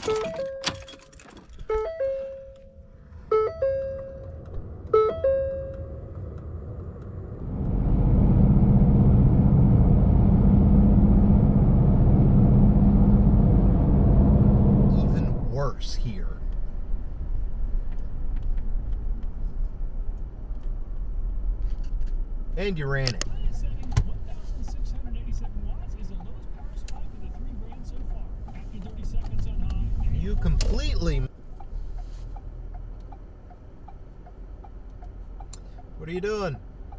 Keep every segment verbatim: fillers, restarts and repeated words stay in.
Worse here. And you ran it. one thousand six hundred eighty-seven watts is the lowest power spike of the three brands so far. After thirty seconds on high. You completely. What are you doing?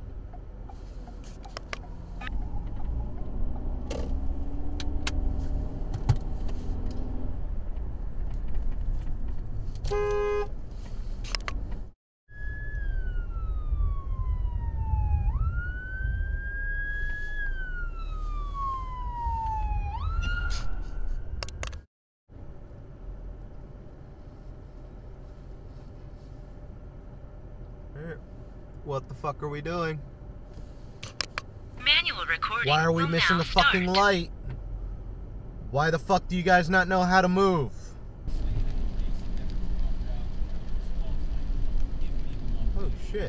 What the fuck are we doing? Manual recording. Why are we will missing now the fucking start. light? Why the fuck do you guys not know how to move? Oh shit.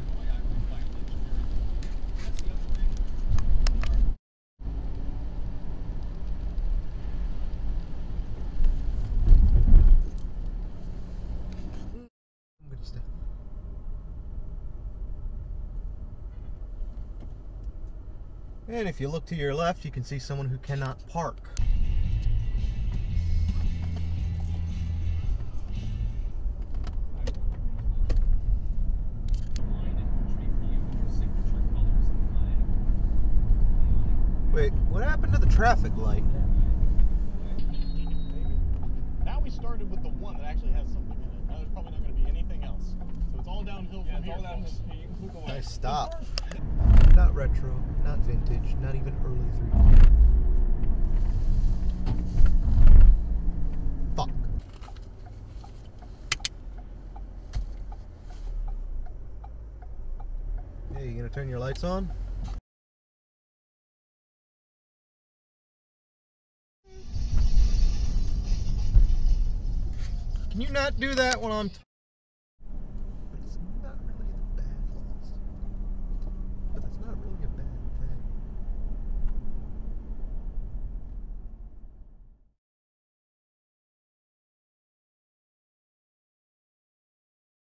And if you look to your left, you can see someone who cannot park. Wait, what happened to the traffic light? Now we started with the one that actually has something in it. Now there's probably not going to be anything else. So it's all downhill yeah, from it's here, all downhill. folks. You can click away. Nice stop. Not retro, not vintage, not even early three D. Fuck. Hey, you gonna turn your lights on? Can you not do that when I'm